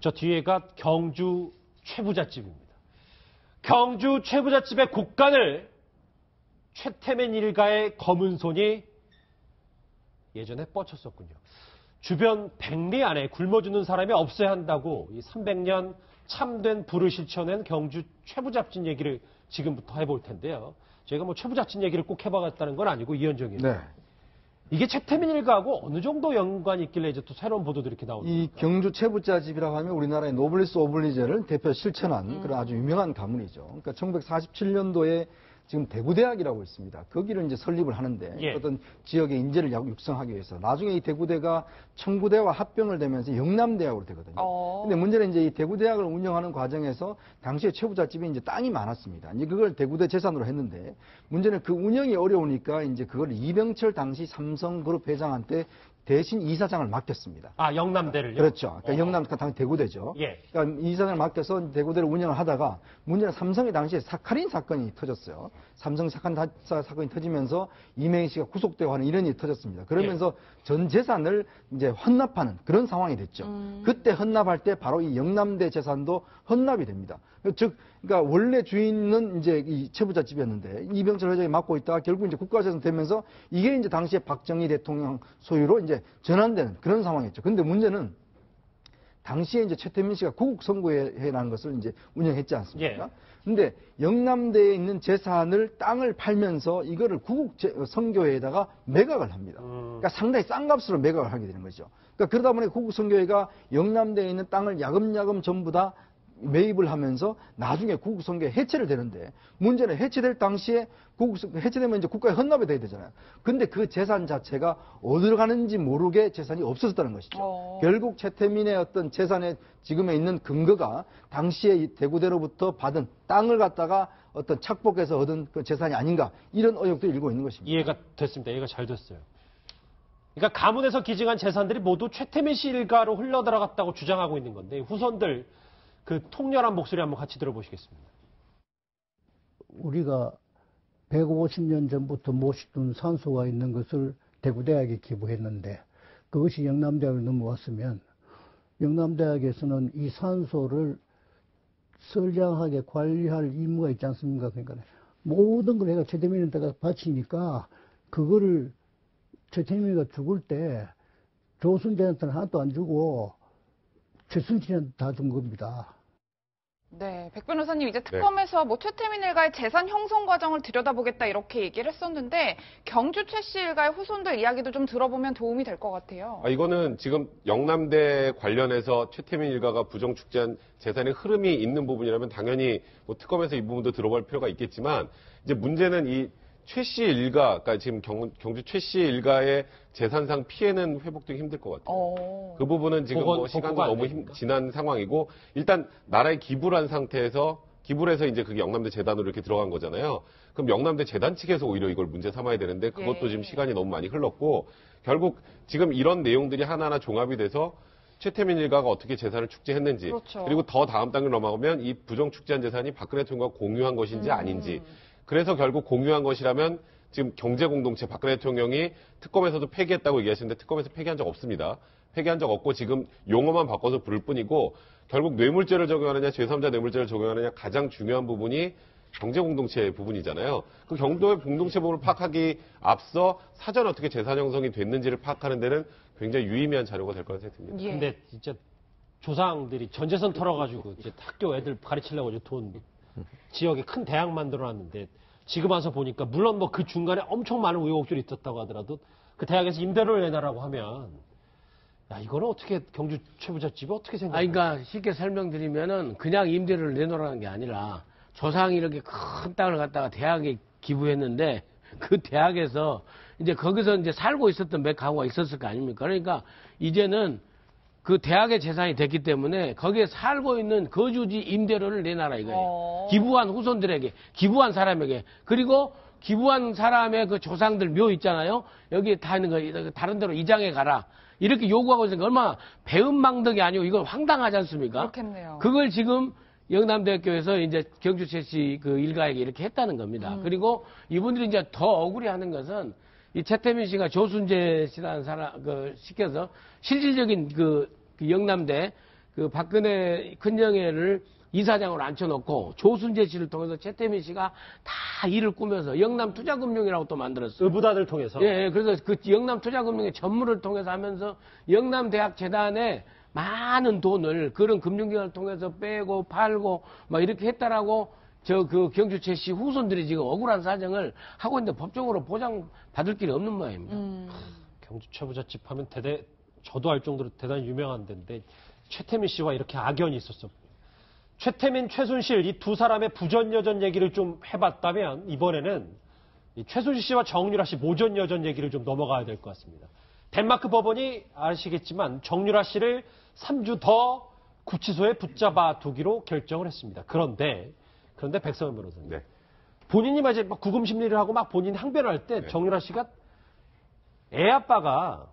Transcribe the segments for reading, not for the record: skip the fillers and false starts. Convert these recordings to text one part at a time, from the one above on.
저 뒤에가 경주 최부잣집입니다. 경주 최부잣집의 곳간을 최태민 일가의 검은 손이 예전에 뻗쳤었군요. 주변 100리 안에 굶어주는 사람이 없어야 한다고 이 300년 참된 부를 실천한 경주 최부잣집 얘기를 지금부터 해볼 텐데요. 저희가 뭐 최부잣집 얘기를 꼭 해봐갔다는 건 아니고 이현정이에요. 네. 이게 최태민 일가하고 어느 정도 연관이 있길래 이제 또 새로운 보도들이 이렇게 나오는 이 겁니까? 경주 최부잣집이라고 하면 우리나라의 노블리스 오블리제를 대표 실천한 그런 아주 유명한 가문이죠. 그러니까 1947년도에 지금 대구대학이라고 있습니다. 거기를 이제 설립을 하는데 예. 어떤 지역의 인재를 육성하기 위해서 나중에 이 대구대가 청구대와 합병을 되면서 영남대학으로 되거든요. 근데 문제는 이제 이 대구대학을 운영하는 과정에서 당시에 최부잣집이 이제 땅이 많았습니다. 이제 그걸 대구대 재산으로 했는데 문제는 그 운영이 어려우니까 이제 그걸 이병철 당시 삼성그룹 회장한테 대신 이사장을 맡겼습니다. 아, 영남대를요? 그렇죠. 그러니까 영남, 당시 대구대죠. 예. 그러니까 이사장을 맡겨서 대구대를 운영을 하다가 문제는 삼성이 당시에 사카린 사건이 터졌어요. 삼성 사건이 터지면서 이명희 씨가 구속되고 하는 이런 일이 터졌습니다. 그러면서 전 재산을 이제 헌납하는 그런 상황이 됐죠. 그때 헌납할 때 바로 이 영남대 재산도 헌납이 됩니다. 즉, 그러니까 원래 주인은 이제 이 최부잣집이었는데 이병철 회장이 맡고 있다가 결국 이제 국가재산 되면서 이게 이제 당시에 박정희 대통령 소유로 이제 전환되는 그런 상황이었죠. 근데 문제는 당시에 이제 최태민 씨가 구국선거회라는 것을 이제 운영했지 않습니까? 근데 영남대에 있는 재산을 땅을 팔면서 이거를 구국선교회에다가 매각을 합니다. 그러니까 상당히 싼 값으로 매각을 하게 되는 거죠. 그러니까 그러다 보니 구국선교회가 영남대에 있는 땅을 야금야금 전부 다 매입을 하면서 나중에 구국선교회 해체를 되는데 문제는 해체될 당시에 해체되면 이제 국가에 헌납이 돼야 되잖아요. 근데 그 재산 자체가 어디로 가는지 모르게 재산이 없어졌다는 것이죠. 결국 최태민의 어떤 재산에 지금에 있는 근거가 당시에 이 대구대로부터 받은 땅을 갖다가 어떤 착복해서 얻은 그 재산이 아닌가 이런 의혹들이 일고 있는 것입니다. 이해가 됐습니다. 이해가 잘 됐어요. 그러니까 가문에서 기증한 재산들이 모두 최태민 씨 일가로 흘러들어갔다고 주장하고 있는 건데 후손들 그 통렬한 목소리 한번 같이 들어보시겠습니다. 우리가 150년 전부터 모시던 산소가 있는 것을 대구대학에 기부했는데 그것이 영남대학을 넘어왔으면 영남대학에서는 이 산소를 선량하게 관리할 의무가 있지 않습니까? 그러니까 모든 걸 내가 최태민한테가 바치니까 그거를 최태민이가 죽을 때 조순재한테는 하나도 안 주고 최순실한테 다 준 겁니다. 네, 백 변호사님 이제 특검에서 뭐 최태민 일가의 재산 형성 과정을 들여다보겠다 이렇게 얘기를 했었는데 경주 최 씨 일가의 후손들 이야기도 좀 들어보면 도움이 될 것 같아요. 이거는 지금 영남대 관련해서 최태민 일가가 부정축제한 재산의 흐름이 있는 부분이라면 당연히 뭐 특검에서 이 부분도 들어볼 필요가 있겠지만 이제 문제는 이 최 씨 일가, 그러니까 지금 경주 최 씨 일가의 재산상 피해는 회복되기 힘들 것 같아요. 그 부분은 지금 뭐 시간도 너무 지난 상황이고 일단 나라에 기부를 한 상태에서 기부를 해서 이제 그게 영남대 재단으로 이렇게 들어간 거잖아요. 그럼 영남대 재단 측에서 오히려 이걸 문제 삼아야 되는데 그것도 지금 시간이 너무 많이 흘렀고 결국 지금 이런 내용들이 하나하나 종합이 돼서 최태민 일가가 어떻게 재산을 축제했는지 그리고 더 다음 단계로 넘어가면 이 부정 축제한 재산이 박근혜 대통령과 공유한 것인지 아닌지 그래서 결국 공유한 것이라면 지금 경제공동체 박근혜 대통령이 특검에서도 폐기했다고 얘기하시는데 특검에서 폐기한 적 없습니다. 폐기한 적 없고 지금 용어만 바꿔서 부를 뿐이고 결국 뇌물죄를 적용하느냐 제3자 뇌물죄를 적용하느냐 가장 중요한 부분이 경제공동체 부분이잖아요. 그 경제공동체 부분을 파악하기 앞서 사전 어떻게 재산 형성이 됐는지를 파악하는 데는 굉장히 유의미한 자료가 될 거라는 생각이 듭니다. 근데 진짜 조상들이 전재산 털어가지고 이제 학교 애들 가르치려고 이제 돈 지역에 큰 대학 만들어놨는데 지금 와서 보니까 물론 뭐 그 중간에 엄청 많은 의혹들이 있었다고 하더라도 그 대학에서 임대료를 내놔라고 하면 야 이거는 어떻게 경주 최부잣집이 어떻게 생각해요? 그러니까 쉽게 설명드리면은 그냥 임대료를 내놓으라는 게 아니라 조상이 이렇게 큰 땅을 갖다가 대학에 기부했는데 그 대학에서 이제 거기서 이제 살고 있었던 몇 가구가 있었을 거 아닙니까? 그러니까 이제는 그 대학의 재산이 됐기 때문에 거기에 살고 있는 거주지 임대료를 내놔라 이거예요. 기부한 후손들에게, 기부한 사람에게. 그리고 기부한 사람의 그 조상들 묘 있잖아요. 여기 다 있는 거 다른 데로 이장해 가라. 이렇게 요구하고 있으니까 얼마나 배은망덕이 아니고 이건 황당하지 않습니까? 그렇겠네요. 그걸 지금 영남대학교에서 이제 경주 최 씨 그 일가에게 이렇게 했다는 겁니다. 그리고 이분들이 이제 더 억울해하는 것은 이 최태민 씨가 조순재 씨라는 사람 시켜서 실질적인 그 영남대 그 박근혜 큰영애를 이사장으로 앉혀놓고 조순재 씨를 통해서 최태민 씨가 다 일을 꾸며서 영남투자금융이라고 또 만들었어요. 의부단을 통해서. 예, 그래서 그 영남투자금융의 전무를 통해서 하면서 영남대학재단에 많은 돈을 그런 금융기관을 통해서 빼고 팔고 막 이렇게 했다라고 그 경주최 씨 후손들이 지금 억울한 사정을 하고 있는데 법적으로 보장받을 길이 없는 모양입니다. 경주 최부잣집 하면 저도 알 정도로 대단히 유명한 데인데 최태민 씨와 이렇게 악연이 있었어. 최태민, 최순실 이 두 사람의 부전여전 얘기를 좀 해봤다면 이번에는 이 최순실 씨와 정유라 씨 모전여전 얘기를 좀 넘어가야 될 것 같습니다. 덴마크 법원이 아시겠지만 정유라 씨를 3주 더 구치소에 붙잡아 두기로 결정을 했습니다. 그런데 백성원 변호사님, 네. 본인이 이제 막 구금 심리를 하고 막 본인 항변을 할 때 정유라 씨가 애 아빠가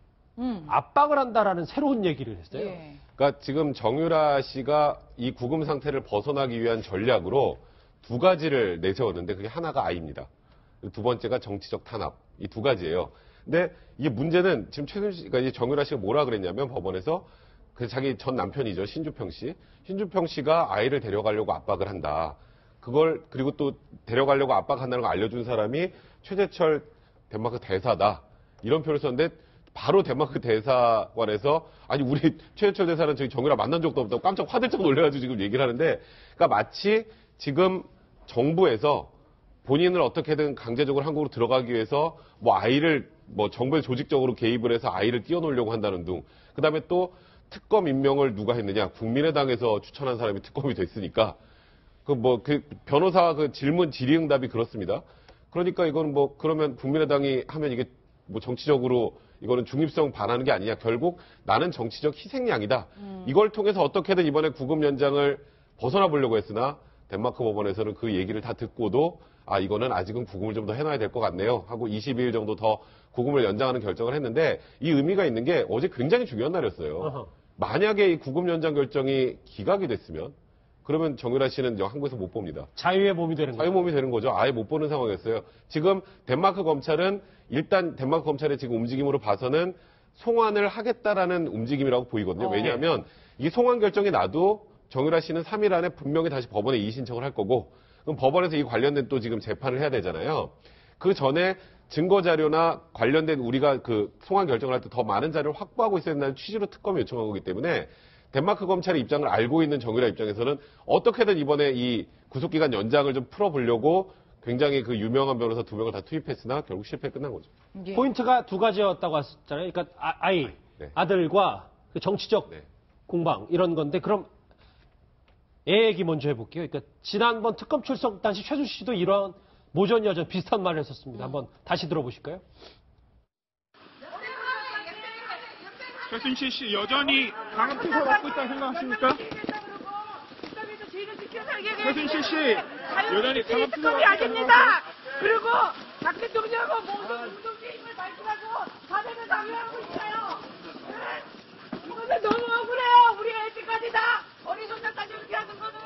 압박을 한다라는 새로운 얘기를 했어요. 예. 그러니까 지금 정유라 씨가 이 구금 상태를 벗어나기 위한 전략으로 두 가지를 내세웠는데 그게 하나가 아이입니다. 두 번째가 정치적 탄압. 이 두 가지예요. 근데 이게 문제는 지금 그러니까 이 정유라 씨가 뭐라 그랬냐면 법원에서 그 자기 전 남편이죠. 신주평 씨. 신주평 씨가 아이를 데려가려고 압박을 한다. 그걸 그리고 또 데려가려고 압박한다는 걸 알려준 사람이 최재철 덴마크 대사다. 이런 표현을 썼는데 바로 덴마크 대사관에서 아니 우리 최재철 대사는 저기 정유라 만난 적도 없다고 깜짝 화들짝 놀래가지고 지금 얘기를 하는데 그러니까 마치 지금 정부에서 본인을 어떻게든 강제적으로 한국으로 들어가기 위해서 뭐 아이를 뭐 정부에 조직적으로 개입을 해서 아이를 띄워놓으려고 한다는 둥. 그다음에 또 특검 임명을 누가 했느냐? 국민의당에서 추천한 사람이 특검이 됐으니까 그 변호사 그 질문 질의응답이 그렇습니다. 그러니까 이건 뭐 그러면 국민의당이 하면 이게 뭐 정치적으로 이거는 중립성 반하는 게 아니냐. 결국 나는 정치적 희생양이다. 이걸 통해서 어떻게든 이번에 구금 연장을 벗어나 보려고 했으나 덴마크 법원에서는 그 얘기를 다 듣고도 이거는 아직은 구금을 좀 더 해놔야 될 것 같네요. 하고 22일 정도 더 구금을 연장하는 결정을 했는데 이 의미가 있는 게 어제 굉장히 중요한 날이었어요. 만약에 이 구금 연장 결정이 기각이 됐으면 그러면 정유라 씨는 한국에서 못 봅니다. 자유의 몸이 되는 거죠. 자유의 몸이 되는 거죠. 아예 못 보는 상황이었어요. 지금 덴마크 검찰은 일단 덴마크 검찰의 지금 움직임으로 봐서는 송환을 하겠다라는 움직임이라고 보이거든요. 왜냐하면 이 송환 결정이 나도 정유라 씨는 3일 안에 분명히 다시 법원에 이의 신청을 할 거고 그럼 법원에서 이 관련된 또 지금 재판을 해야 되잖아요. 그 전에 증거 자료나 관련된 우리가 그 송환 결정을 할 때 더 많은 자료를 확보하고 있어야 된다는 취지로 특검이 요청한 거기 때문에 덴마크 검찰의 입장을 알고 있는 정유라 입장에서는 어떻게든 이번에 이 구속기간 연장을 좀 풀어보려고 굉장히 그 유명한 변호사 2명을 다 투입했으나 결국 실패 끝난 거죠. 예. 포인트가 두 가지였다고 하셨잖아요. 그러니까 아이, 네. 아들과 그 정치적 네. 공방 이런 건데 그럼 애 얘기 먼저 해볼게요. 그러니까 지난번 특검 출석 당시 최순실 씨도 이런 모전여전 비슷한 말을 했었습니다. 한번 다시 들어보실까요? 최순실 씨 여전히 강한 투사 받고 있다고 생각하십니까? 최순실 씨 여전히 강한 투사 특검이 아닙니다. 그리고 박 대통령하고 모든 운동의 힘을 발휘하고 사대를 당해하고 있어요. 이거는 너무 억울해요. 우리 애들까지 다 어리석다까지 이렇게 하는 거는.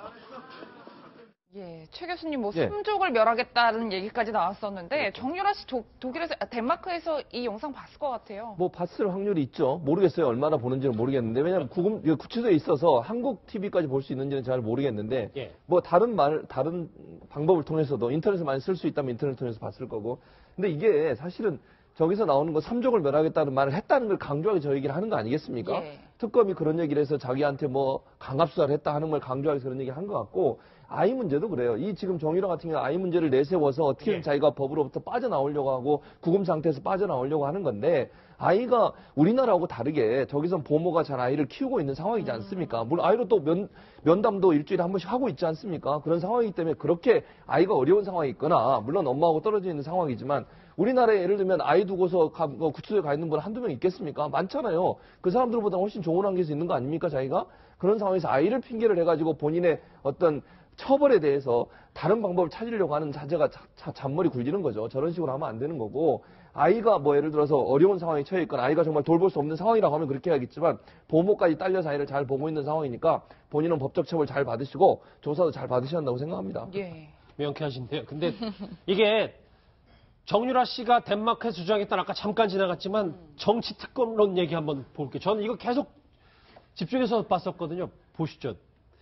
예, 최 교수님 뭐 예. 삼족을 멸하겠다는 얘기까지 나왔었는데 정유라 씨 독일에서 덴마크에서 이 영상 봤을 것 같아요. 뭐 봤을 확률이 있죠. 모르겠어요. 얼마나 보는지는 모르겠는데 왜냐하면 구치소에 있어서 한국 TV까지 볼 수 있는지는 잘 모르겠는데 예. 뭐 다른 방법을 통해서도 인터넷을 많이 쓸 수 있다면 인터넷을 통해서 봤을 거고. 근데 이게 사실은 저기서 나오는 거 삼족을 멸하겠다는 말을 했다는 걸 강조하게 저 얘기를 하는 거 아니겠습니까? 예. 특검이 그런 얘기를 해서 자기한테 뭐 강압수사를 했다 하는 걸 강조하기 위해서 그런 얘기를 한 것 같고 아이 문제도 그래요. 이 지금 정유라 같은 경우 아이 문제를 내세워서 어떻게든 예. 자기가 법으로부터 빠져나오려고 하고 구금 상태에서 빠져나오려고 하는 건데 아이가 우리나라하고 다르게 저기선 보모가 잘 아이를 키우고 있는 상황이지 않습니까? 물론 아이로 또 면담도 일주일에 한 번씩 하고 있지 않습니까? 그런 상황이기 때문에 그렇게 아이가 어려운 상황이 있거나 물론 엄마하고 떨어져 있는 상황이지만 우리나라에 예를 들면 아이 두고서 구치소에 가 있는 분 한두 명 있겠습니까? 많잖아요. 그 사람들보다 훨씬 좋은 환경에서 있는 거 아닙니까, 자기가? 그런 상황에서 아이를 핑계를 해가지고 본인의 어떤 처벌에 대해서 다른 방법을 찾으려고 하는 자제가 잔머리 굴리는 거죠. 저런 식으로 하면 안 되는 거고 아이가 뭐 예를 들어서 어려운 상황에 처해 있거나 아이가 정말 돌볼 수 없는 상황이라고 하면 그렇게 해야겠지만 보모까지 딸려서 아이를 잘 보고 있는 상황이니까 본인은 법적 처벌 잘 받으시고 조사도 잘 받으셔야 한다고 생각합니다. 예. 명쾌하신데요. 근데 이게 정유라 씨가 덴마크에서 주장했던 아까 잠깐 지나갔지만 정치 특검론 얘기 한번 볼게요. 저는 이거 계속 집중해서 봤었거든요. 보시죠.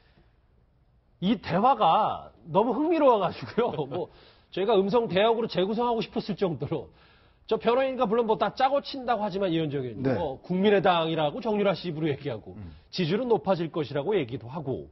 이 대화가 너무 흥미로워가지고요. 뭐 저희가 음성 대역으로 재구성하고 싶었을 정도로 저 변호인과 물론 뭐 다 짜고 친다고 하지만 이현정이 네. 국민의당이라고 정유라 씨 입으로 얘기하고 지지율은 높아질 것이라고 얘기도 하고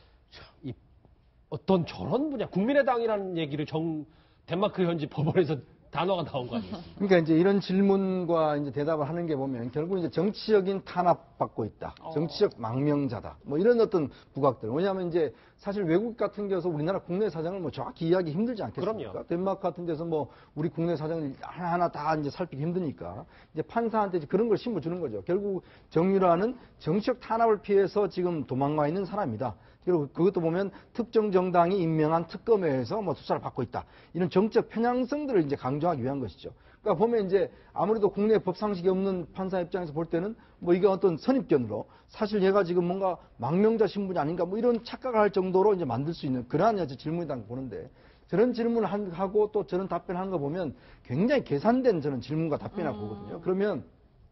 이 어떤 저런 분야 국민의당이라는 얘기를 덴마크 현지 법원에서 단어가 나온 거 아니겠습니까? 그러니까 이제 이런 질문과 이제 대답을 하는 게 보면 결국 이제 정치적인 탄압받고 있다. 정치적 망명자다. 뭐 이런 어떤 부각들. 왜냐하면 이제 사실 외국 같은 데서 우리나라 국내 사정을 뭐 정확히 이해하기 힘들지 않겠습니까? 그럼요. 덴마크 같은 데서 뭐 우리 국내 사정을 하나하나 다 이제 살피기 힘드니까 이제 판사한테 이제 그런 걸 심어주는 거죠. 결국 정유라는 정치적 탄압을 피해서 지금 도망가 있는 사람이다. 그리고 그것도 보면 특정 정당이 임명한 특검회에서 뭐 수사를 받고 있다. 이런 정책 편향성들을 이제 강조하기 위한 것이죠. 그러니까 보면 이제 아무래도 국내 법 상식이 없는 판사 입장에서 볼 때는 뭐 이게 어떤 선입견으로 사실 얘가 지금 뭔가 망명자 신분이 아닌가 뭐 이런 착각을 할 정도로 이제 만들 수 있는 그러한 질문이라고 보는데 저런 질문을 하고 또 저런 답변하는 거 보면 굉장히 계산된 저는 질문과 답변이라고 보거든요. 그러면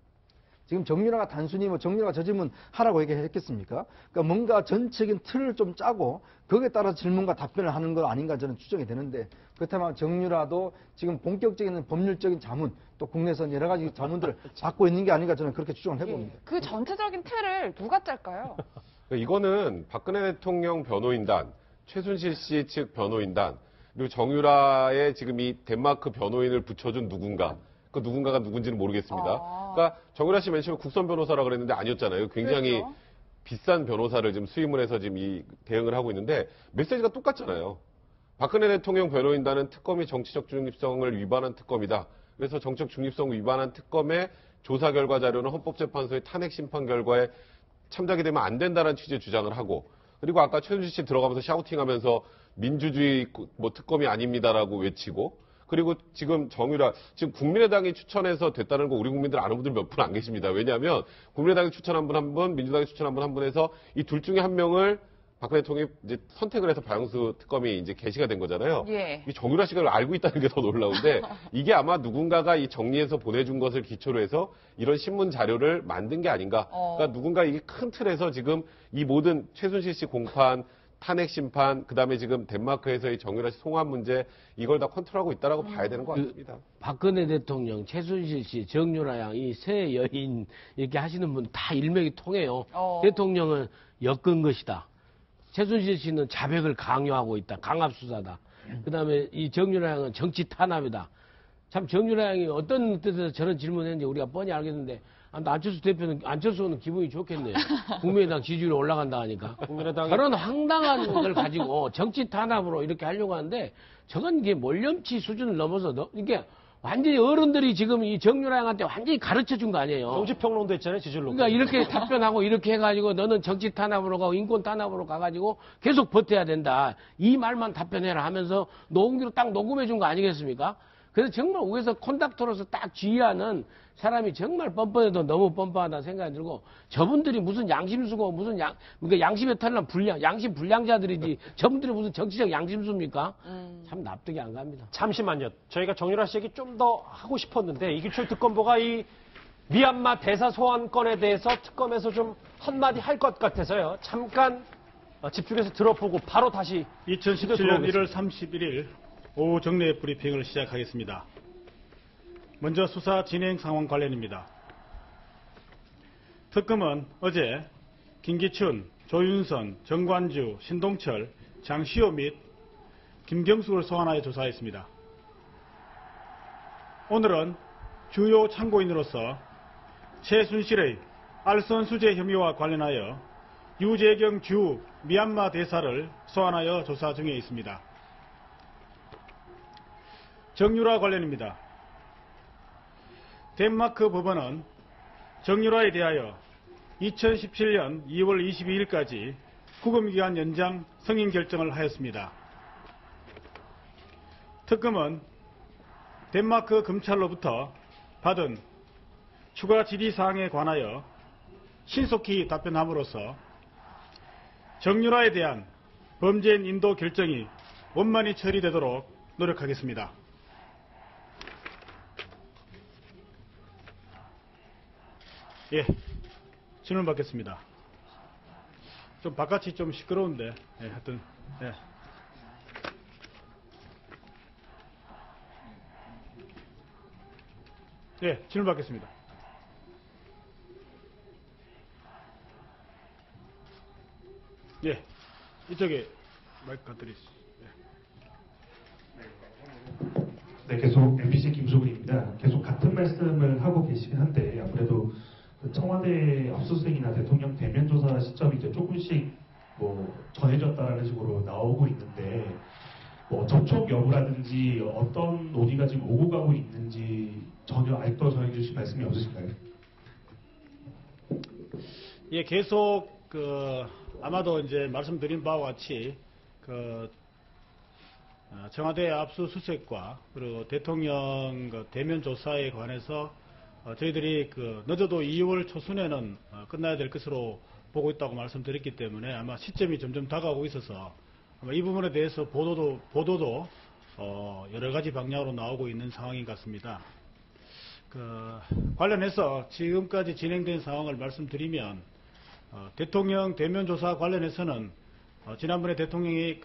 지금 정유라가 단순히 뭐 정유라가 저 질문 하라고 얘기했겠습니까? 그러니까 뭔가 전체적인 틀을 좀 짜고 거기에 따라 질문과 답변을 하는 거 아닌가 저는 추정이 되는데 그렇다면 정유라도 지금 본격적인 법률적인 자문 또 국내에서 여러 가지 자문들을 받고 있는 게 아닌가 저는 그렇게 추정을 해봅니다. 그 전체적인 틀을 누가 짤까요? 이거는 박근혜 대통령 변호인단, 최순실 씨 측 변호인단, 그리고 정유라의 지금 이 덴마크 변호인을 붙여준 누군가. 그 누군가가 누군지는 모르겠습니다. 그러니까 정유라 씨 맨 처음에 국선 변호사라 그랬는데 아니었잖아요. 굉장히 그렇죠. 비싼 변호사를 지금 수임을 해서 지금 이 대응을 하고 있는데 메시지가 똑같잖아요. 박근혜 대통령 변호인단은 특검이 정치적 중립성을 위반한 특검이다. 그래서 정치적 중립성 위반한 특검의 조사 결과 자료는 헌법재판소의 탄핵 심판 결과에 참작이 되면 안 된다는 취지의 주장을 하고 그리고 아까 최순실 씨 들어가면서 샤우팅하면서 민주주의 뭐 특검이 아닙니다라고 외치고 그리고 지금 정유라, 지금 국민의당이 추천해서 됐다는 거 우리 국민들 아는 분들 몇 분 안 계십니다. 왜냐하면 국민의당이 추천한 분 한 분, 민주당이 추천한 분 한 분에서 이 둘 중에 한 명을 박근혜 대통령이 이제 선택을 해서 박영수 특검이 이제 게시가 된 거잖아요. 예. 이 정유라 씨가 알고 있다는 게 더 놀라운데 이게 아마 누군가가 이 정리해서 보내준 것을 기초로 해서 이런 신문 자료를 만든 게 아닌가. 그러니까 누군가 이게 큰 틀에서 지금 이 모든 최순실 씨 공판, 탄핵 심판, 그다음에 지금 덴마크에서의 정유라 씨 송환 문제 이걸 다 컨트롤하고 있다라고 봐야 되는 것 같습니다. 박근혜 대통령, 최순실 씨, 정유라 양 이 세 여인 이렇게 하시는 분 다 일맥이 통해요. 대통령은 엮은 것이다. 최순실 씨는 자백을 강요하고 있다. 강압 수사다. 그다음에 이 정유라 양은 정치 탄압이다. 참 정유라 양이 어떤 뜻에서 저런 질문했는지 우리가 뻔히 알겠는데 안철수 대표는 안철수는 기분이 좋겠네요. 국민의당 지지율이 올라간다 하니까. 저런 황당한 걸 가지고 정치 탄압으로 이렇게 하려고 하는데 저건 이게 몰염치 수준을 넘어서 이게 완전히 어른들이 지금 이 정유라 양한테 완전히 가르쳐 준 거 아니에요. 정치평론도 했잖아요, 지지율로. 그러니까 이렇게 답변하고 이렇게 해가지고 너는 정치 탄압으로 가고 인권 탄압으로 가가지고 계속 버텨야 된다. 이 말만 답변해라 하면서 녹음기로 딱 녹음해 준 거 아니겠습니까? 그래서 정말 위에서 콘닥터로서 딱 지휘하는 사람이 정말 뻔뻔해도 너무 뻔뻔하다 생각이 들고 저분들이 무슨 양심수고 무슨 그러니까 양심에 털난 양심 불량자들이지 저분들이 무슨 정치적 양심수입니까? 참 납득이 안 갑니다. 잠시만요. 저희가 정유라 씨 얘기 좀 더 하고 싶었는데 이규철 특검보가 이 미얀마 대사 소환건에 대해서 특검에서 좀 한마디 할 것 같아서요. 잠깐 집중해서 들어보고 바로 다시 2017년 1월 31일 오후 정례 브리핑을 시작하겠습니다. 먼저 수사 진행 상황 관련입니다. 특검은 어제 김기춘, 조윤선, 정관주, 신동철, 장시호 및 김경숙을 소환하여 조사했습니다. 오늘은 주요 참고인으로서 최순실의 알선 수재 혐의와 관련하여 유재경 주 미얀마 대사를 소환하여 조사 중에 있습니다. 정유라 관련입니다. 덴마크 법원은 정유라에 대하여 2017년 2월 22일까지 구금기간 연장 승인 결정을 하였습니다. 특검은 덴마크 검찰로부터 받은 추가 질의사항에 관하여 신속히 답변함으로써 정유라에 대한 범죄인 인도 결정이 원만히 처리되도록 노력하겠습니다. 예, 질문 받겠습니다. 좀 바깥이 좀 시끄러운데, 예, 하여튼, 예. 예, 질문 받겠습니다. 예, 이쪽에 마이크 갖드리겠습니다. 네, 계속 MBC 김소근입니다. 계속 같은 말씀을 하고 계시긴 한데 아무래도 그 청와대 압수수색이나 대통령 대면 조사 시점이 이제 조금씩 뭐 전해졌다라는 식으로 나오고 있는데 뭐 접촉 여부라든지 어떤 논의가 지금 오고 가고 있는지 전혀 아직도 전해 주실 말씀이 없으실까요? 예, 계속 아마도 이제 말씀드린 바와 같이 청와대 압수수색과 그리고 대통령 대면 조사에 관해서 저희들이 늦어도 2월 초순에는 끝나야 될 것으로 보고 있다고 말씀드렸기 때문에 아마 시점이 점점 다가오고 있어서 아마 이 부분에 대해서 보도도 여러 가지 방향으로 나오고 있는 상황인 것 같습니다. 관련해서 지금까지 진행된 상황을 말씀드리면 대통령 대면 조사 관련해서는 지난번에 대통령이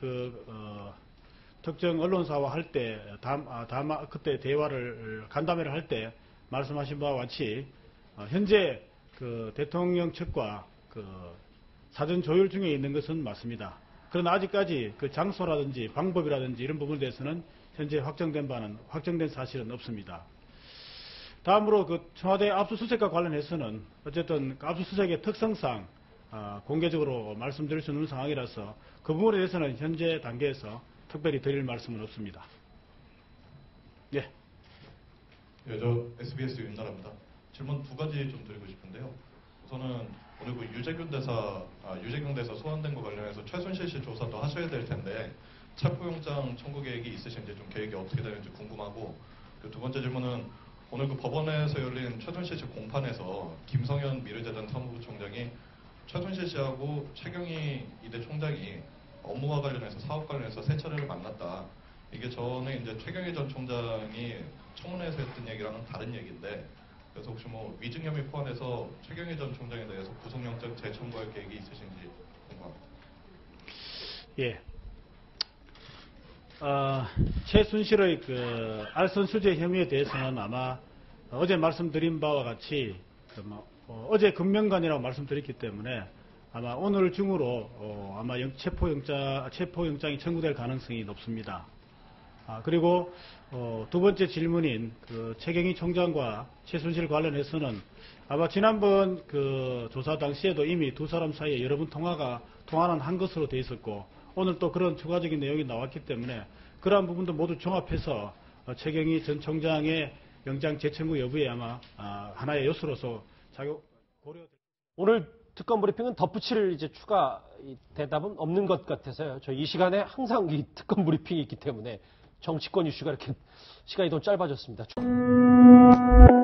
특정 언론사와 할 때 그때 대화를 간담회를 할 때 말씀하신 바와 같이 현재 대통령 측과 사전 조율 중에 있는 것은 맞습니다. 그러나 아직까지 장소라든지 방법이라든지 이런 부분에 대해서는 현재 확정된 사실은 없습니다. 다음으로 청와대 압수수색과 관련해서는 어쨌든 압수수색의 특성상 공개적으로 말씀드릴 수 없는 상황이라서 그 부분에 대해서는 현재 단계에서 특별히 드릴 말씀은 없습니다. 예. 예, 저 SBS 윤나라입니다. 질문 두 가지 좀 드리고 싶은데요. 우선은 오늘 유재균 대사 소환된 거 관련해서 최순실 씨 조사도 하셔야 될 텐데 체포영장 청구 계획이 있으신지 좀 계획이 어떻게 되는지 궁금하고 두 번째 질문은 오늘 법원에서 열린 최순실 씨 공판에서 김성현 미르재단 사무부총장이 최순실 씨하고 최경희 이대 총장이 업무와 관련해서 사업 관련해서 세 차례를 만났다. 이게 전에 이제 최경희 전 총장이 청문회에서 했던 얘기랑은 다른 얘기인데 그래서 혹시 뭐 위증 혐의 포함해서 최경희 전 총장에 대해서 구속영장 재청구할 계획이 있으신지 궁금합니다. 예. 최순실의 알선 수재 혐의에 대해서는 아마 어제 말씀드린 바와 같이 어제 금명간이라고 말씀드렸기 때문에 아마 오늘 중으로 아마 체포영장이 청구될 가능성이 높습니다. 그리고 두 번째 질문인 최경희 총장과 최순실 관련해서는 아마 지난번 조사 당시에도 이미 두 사람 사이에 여러 번 통화는 한 것으로 돼 있었고 오늘 또 그런 추가적인 내용이 나왔기 때문에 그러한 부분도 모두 종합해서 최경희 전 총장의 영장 재청구 여부에 아마 하나의 요소로서 고려될. 오늘 특검 브리핑은 덧붙일 이제 추가 대답은 없는 것 같아서요. 저 이 시간에 항상 이 특검 브리핑이 있기 때문에 정치권 이슈가 이렇게 시간이 더 짧아졌습니다.